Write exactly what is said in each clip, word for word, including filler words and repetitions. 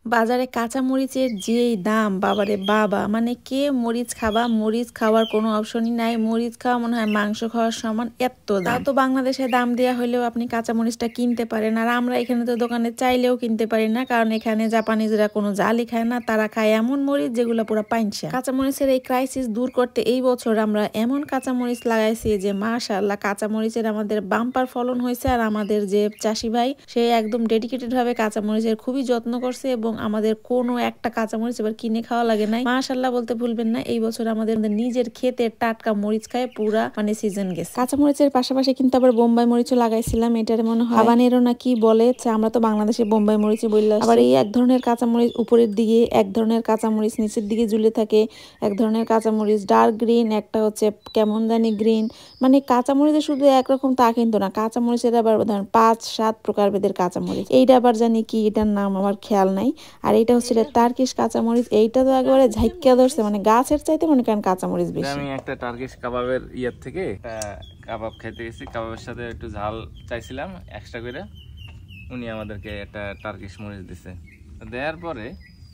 বাজারে কাঁচা মরিচের যেই দাম, বাবারে বাবা, মানে কে মরিচ খাবা? মরিচ খাওয়ার কোনো অপশনই নাই। মরিচ খাওয়া মনে হয় মাংস খাওয়ার সমান, এত দাম। তো বাংলাদেশে দাম দেওয়া হলেও আপনি কাঁচা মরিচটা কিনতে পারেন, আর আমরা এখানে তো দোকানে চাইলেও কিনতে পারি না, কারণ এখানে জাপানিজরা কোনো জালই খায় না, তারা খায় এমন মরিচ যেগুলো পুরো পাইনসা। কাঁচা মরিচের এই ক্রাইসিস দূর করতে এই বছর আমরা এমন কাঁচা মরিচ লাগাইছি যে মাশাআল্লাহ কাঁচা মরিচের আমাদের বাম্পার ফলন হয়েছে। আর আমাদের যে চাষি ভাই, সে একদম ডেডিকেটেড ভাবে কাঁচা মরিচের খুবই যত্ন করছে এবং আমাদের কোনো একটা কাঁচামরিচ এবার কিনে খাওয়া লাগে নাই। মাশাআল্লাহ বলতে ভুলবেন না, এই বছর আমাদের নিজের ক্ষেতের টাটকা মরিচ খায় পুরা মানে সিজন গেছে। কাঁচামরিচের পাশাপাশি কিন্তু আবার বোম্বাই মরিচও লাগাইছিলাম। এটার মনে হয় হাবানেরো না কি বলে, আমরা তো বাংলাদেশে বোম্বাই মরিচই বললাম। আবার এই এক ধরনের কাঁচামরিচ উপরের দিকে, এক ধরনের কাঁচামরিচ নিচের দিকে ঝুলে থাকে। এক ধরনের কাঁচামরিচ ডার্ক গ্রিন, একটা হচ্ছে কেমন জানি গ্রিন। মানে কাঁচামরিচের শুধু একরকম তা কিন্তু না, কাঁচামরিচের আবার ধরেন পাঁচ সাত প্রকারভেদের কাঁচামরিচ। এইটা আবার জানি কি, এটার নাম আমার খেয়াল নাই। আর এটা হচ্ছে টার্কিশ কাঁচামরিচ। এইটা তো একেবারে ঝাইকা ধরছে, মানে গাছের চাইতে মনে করেন কাঁচামরিচ বেশি। আমি একটা টার্কিশ কাবাবের ইয়ার থেকে একটা কাবাব খেতে গেছি, কাবাবের সাথে একটু ঝাল চাইছিলাম এক্সট্রা করে, উনি আমাদেরকে একটা টার্কিশ মরিচ দিছে। দেওয়ার পরে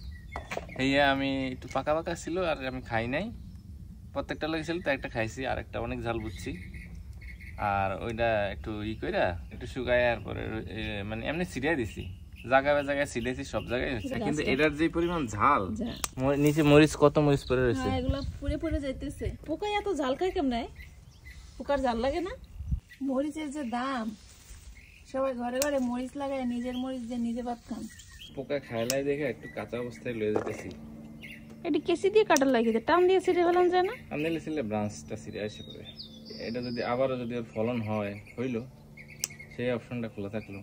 এইয়া আমি একটু পাকা পাকা ছিল আর আমি খাই নাই, প্রত্যেকটা লেগেছিল তো একটা খাইছি, আর একটা অনেক ঝাল বুঝছি। আর ওইটা একটু ই কইরা একটু শুকায় আর পরে মানে এমনি ছিটিয়ে দিছি, জায়গায় জায়গায় ছিটেছি, সব জায়গায় হচ্ছে। কিন্তু এটার যে পরিমাণ ঝাল, নিচে মরিচ কত মরিচ পড়ে রয়েছে, এগুলো পুড়ে পুড়ে যাইতেছে। পোকা এত ঝাল খায় কেমনে? পোকার ঝাল লাগে না? মরিচের যে দাম, সবাই ঘরে ঘরে মরিচ লাগায়, নিজের মরিচ দিয়ে নিজে ভাত খান। পোকা খাইলাই দেখে একটু কাঁচা অবস্থায় লয়ে যেতেছি। এটি কেসি দিয়ে কাটার লাগিয়ে টান দিয়ে ছিটে ফেলান যায় না? আমি ছিলে ব্রাঞ্চটা ছিটে আসে পড়ে। এটা যদি আবারও যদি ওর ফলন হয়, হইলো, সেই অপশনটা খোলা থাকলো।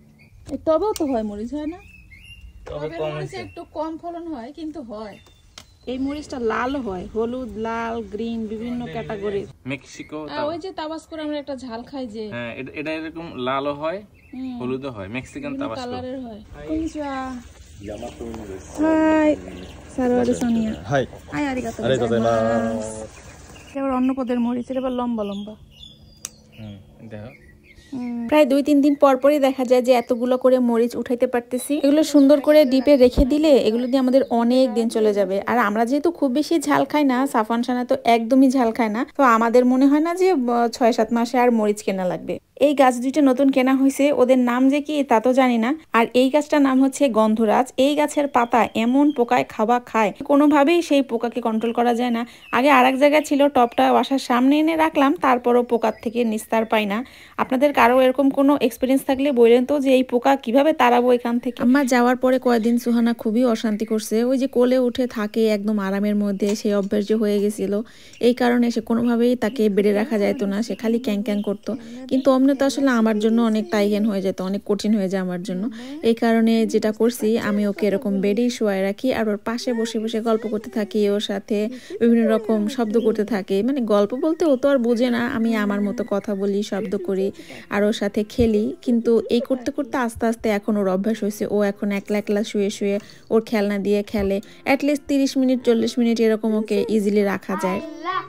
তবেও তো হয়, মরিচ হয় না? তবে মরিচে একটু কম ফলন হয়, কিন্তু হয়। এই মরিচটা লাল হয়, হলুদ, লাল, গ্রিন, বিভিন্ন ক্যাটাগরি। মেক্সিকো ওই যে তাবাসকোর আমরা একটা ঝাল খাই যে, হ্যাঁ এটা এরকম লালও হয়, হলুদও হয়, মেক্সিকান তাবাসকো কালারের হয়। কনিচিওয়া। হাই সারওয়ারে সোনিয়া। হাই হাই আরিগাতো গোজাইমাসু। এবার অন্য পদের মরিচ, এবার লম্বা লম্বা। হুম দেখো প্রায় দুই তিন দিন পর পরই দেখা যায় যে এতগুলো করে মরিচ উঠাইতে পারতেছি। এগুলো সুন্দর করে ডিপে রেখে দিলে এগুলো দিয়ে আমাদের অনেক দিন চলে যাবে। আর আমরা যেহেতু খুব বেশি ঝাল খাই না, সাফওয়ান সানা তো একদমই ঝাল খায় না, তো আমাদের মনে হয় না যে ছয় সাত মাসে আর মরিচ কেনা লাগবে। এই গাছ দুইটা নতুন কেনা হয়েছে, ওদের নাম যে কি তা তো জানি না। আর এই গাছটার নাম হচ্ছে গন্ধরাজ। এই গাছের পাতা এমন পোকায় খাওয়া খায়, কোনোভাবেই সেই পোকাকে কন্ট্রোল করা যায় না। আগে আর এক জায়গায় ছিল, টপটা বাসার সামনে এনে রাখলাম, তারপরও পোকার থেকে নিস্তার পাই না। আপনাদের কারো এরকম কোনো এক্সপিরিয়েন্স থাকলে বললেন তো যে এই পোকা কিভাবে তাড়াবো এখান থেকে। আমার যাওয়ার পরে কয়েকদিন সুহানা খুবই অশান্তি করছে। ওই যে কোলে উঠে থাকে একদম আরামের মধ্যে, সেই অভ্যাস যে হয়ে গেছিল, এই কারণে সে কোনোভাবেই তাকে বেড়ে রাখা যাইতো না, সে খালি ক্যাং ক্যাং করতো। কিন্তু অমনি তো আসলে আমার জন্য অনেক টাইগেন হয়ে যেত, অনেক কঠিন হয়ে যায় আমার জন্য। এই কারণে যেটা করছি, আমি ওকে এরকম বেডেই শোয়ায় রাখি, আর ওর পাশে বসে বসে গল্প করতে থাকি, ওর সাথে বিভিন্ন রকম শব্দ করতে থাকি। মানে গল্প বলতে ও তো আর বুঝে না, আমি আমার মতো কথা বলি, শব্দ করি, আর ওর সাথে খেলি। কিন্তু এই করতে করতে আস্তে আস্তে এখন ওর অভ্যাস হয়েছে, ও এখন একলা একলা শুয়ে শুয়ে ওর খেলনা দিয়ে খেলে। অ্যাটলিস্ট তিরিশ মিনিট চল্লিশ মিনিট এরকম ওকে ইজিলি রাখা যায়।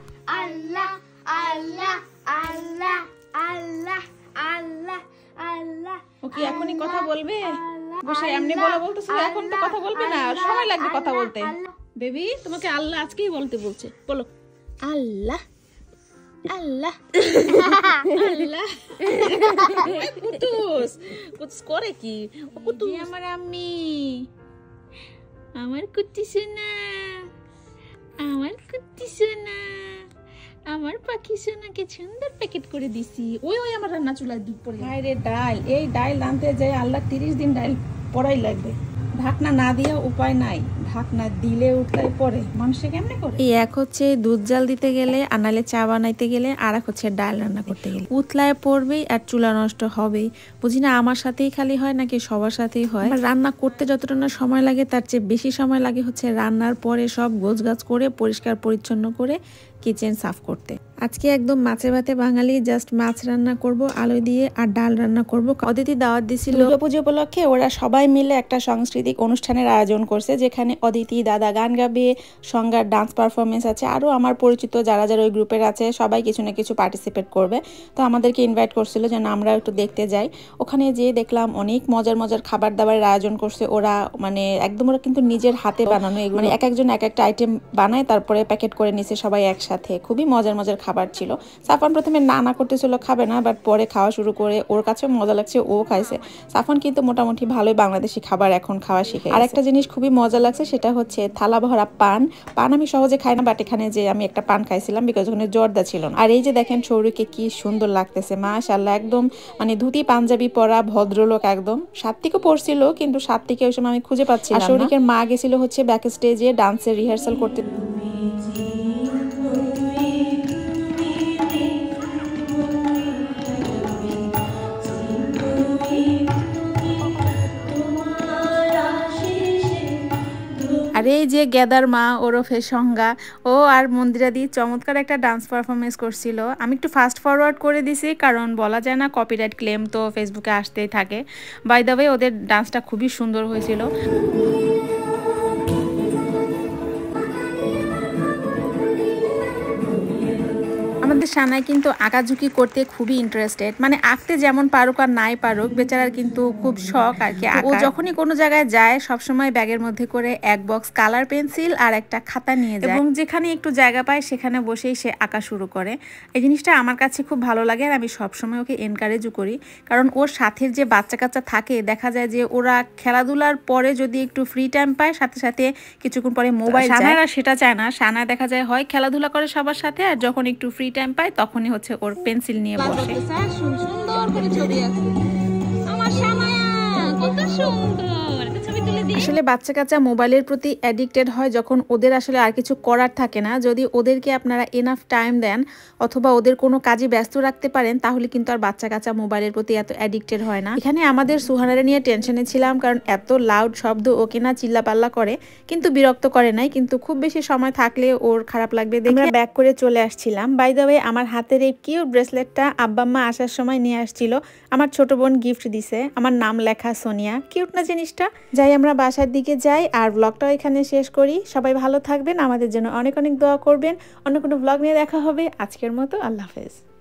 ওকে এখনই কথা বলবে? বসে এমনি বলা বলতেছিল, এখন তো কথা বলবে না, সময় লাগবে কথা বলতে। বেবি তোমাকে আল্লাহ আজকেই বলতে বলছে, বলো আল্লাহ আল্লাহ আল্লাহ। কুতুস কুতুস করে কি? কুতুস আমার আম্মি, আমার কুটি সোনা, আমার কুটি সোনা, আমার পাখি সোনাকে সুন্দর প্যাকেট করে দিছি। ওই ওই আমার রান্না চুলায় দুধ পড়ে। হায় রে ডাল, এই ডাল আনতে যাই আল্লাহ তিরিশ দিন ডাল পড়াই লাগবে। ঢাকনা না দিয়ে উপায় নাই, ঢাকনা দিলে উঠলাই পরে, মানুষে কেমনে করে? এই এক হচ্ছে দুধ জাল দিতে গেলে, আর নাহলে চা বানাইতে গেলে, আর এক হচ্ছে ডাল রান্না করতে গেলে। উতলায় পড়বেই আর চুলা নষ্ট হবেই। বুঝি না আমার সাথেই খালি হয় নাকি সবার সাথেই হয়। রান্না করতে যতটা না সময় লাগে, তার চেয়ে বেশি সময় লাগে হচ্ছে রান্নার পরে সব গোছগাছ করে পরিষ্কার পরিচ্ছন্ন করে কিচেন সাফ করতে। আজকে একদম মাছে ভাতে বাঙালি, জাস্ট মাছ রান্না করব আলু দিয়ে, আর ডাল রান্না করব। অতিথি দাওয়াত দিছিল দুর্গাপুজো উপলক্ষে, ওরা সবাই মিলে একটা সাংস্কৃতিক অনুষ্ঠানের আয়োজন করছে, যেখানে অদিতি দাদা গান গাবে, সংগার ডান্স পারফরমেন্স আছে, আরও আমার পরিচিত যারা যারা ওই গ্রুপের আছে সবাই কিছু না কিছু পার্টিসিপেট করবে। তো আমাদেরকে ইনভাইট করছিল যেন আমরা একটু দেখতে যাই। ওখানে যেয়ে দেখলাম অনেক মজার মজার খাবার দাবারের আয়োজন করছে ওরা, মানে একদম ওরা কিন্তু নিজের হাতে বানানো এগুলো, মানে এক একজন এক একটা আইটেম বানায় তারপরে প্যাকেট করে নিছে সবাই একসাথে। খুবই মজার মজার খাবার ছিল। সাফওয়ান প্রথমে না না করতেছিল খাবে না, বাট পরে খাওয়া শুরু করে ওর কাছেও মজা লাগছে, ও খাইছে। সাফওয়ান কিন্তু মোটামুটি ভালোই বাংলাদেশি খাবার এখন খাওয়া শিখে। আর একটা জিনিস খুবই মজা লাগছে সেটা হচ্ছে থালা ভরা পান। পান আমি সহজে খাই না, বাট এখানে যে আমি একটা পান খাইছিলাম বিকজ ওখানে জর্দা ছিল না। আর এই যে দেখেন শৌরিকে কি সুন্দর লাগতেছে, মাশাআল্লাহ, একদম মানে ধুতি পাঞ্জাবি পরা ভদ্রলোক একদম। সাত্বিকও পড়ছিল কিন্তু সাত্বিকে ওই সময় আমি খুঁজে পাচ্ছিলাম না। আর শৌরিকের মা গেছিল হচ্ছে ব্যাক স্টেজে ডান্সের রিহার্সাল করতে। আর এই যে গেদার মা ওরফে সংজ্ঞা, ও আর মন্দিরাদি চমৎকার একটা ডান্স পারফরমেন্স করছিল। আমি একটু ফাস্ট ফরওয়ার্ড করে দিছি কারণ বলা যায় না কপিরাইট ক্লেম তো ফেসবুকে আসতেই থাকে। বাই দ্য ওয়ে ওদের ডান্সটা খুবই সুন্দর হয়েছিল। আমাদের সানাই কিন্তু আঁকাঝুঁকি করতে খুবই ইন্টারেস্টেড, মানে আঁকতে যেমন পারুক আর নাই পারুক বেচারার কিন্তু খুব শখ আর কি। ও যখনই কোনো জায়গায় যায় সবসময় ব্যাগের মধ্যে করে এক বক্স কালার পেন্সিল আর একটা খাতা নিয়ে যায় এবং যেখানে একটু জায়গা পায় সেখানে বসেই সে আঁকা শুরু করে। এই জিনিসটা আমার কাছে খুব ভালো লাগে আর আমি সবসময় ওকে এনকারেজও করি, কারণ ওর সাথের যে বাচ্চা কাচ্চা থাকে দেখা যায় যে ওরা খেলাধুলার পরে যদি একটু ফ্রি টাইম পায় সাথে সাথে কিছুক্ষণ পরে মোবাইল, সানারা সেটা চায় না। সানা দেখা যায় হয় খেলাধুলা করে সবার সাথে আর যখন একটু ফ্রি টাইম পায় তখনই হচ্ছে ওর পেন্সিল নিয়ে বসে। সুন্দর করে ছবি আছে আমার সানায়া, কত সুন্দর। আসলে বাচ্চা কাচ্চা মোবাইলের প্রতি অ্যাডিক্টেড হয় যখন ওদের আসলে আর কিছু করার থাকে না। যদি ওদেরকে আপনারা এনাফ টাইম দেন অথবা ওদের কোনো কাজে ব্যস্ত রাখতে পারেন তাহলে কিন্তু আর বাচ্চা কাচ্চা মোবাইলের প্রতি এত অ্যাডিক্টেড হয় না। এখানে আমাদের সুহানারে নিয়ে টেনশনে ছিলাম কারণ এত লাউড শব্দ ওকে না চিল্লাপাল্লা করে, কিন্তু বিরক্ত করে নাই, কিন্তু খুব বেশি সময় থাকলে ওর খারাপ লাগবে দেখে আমরা ব্যাক করে চলে আসছিলাম। বাই দ্য ওয়ে আমার হাতের এই কিউট ব্রেসলেটটা আব্বাম্মা আসার সময় নিয়ে আসছিল, আমার ছোট বোন গিফট দিছে, আমার নাম লেখা সোনিয়া। কিউট না জিনিসটা? যাই আমরা বাসার দিকে যাই আর ব্লগটাও এখানে শেষ করি। সবাই ভালো থাকবেন, আমাদের জন্য অনেক অনেক দোয়া করবেন। অন্য কোনো ব্লগ নিয়ে দেখা হবে। আজকের মতো আল্লাহ হাফেজ।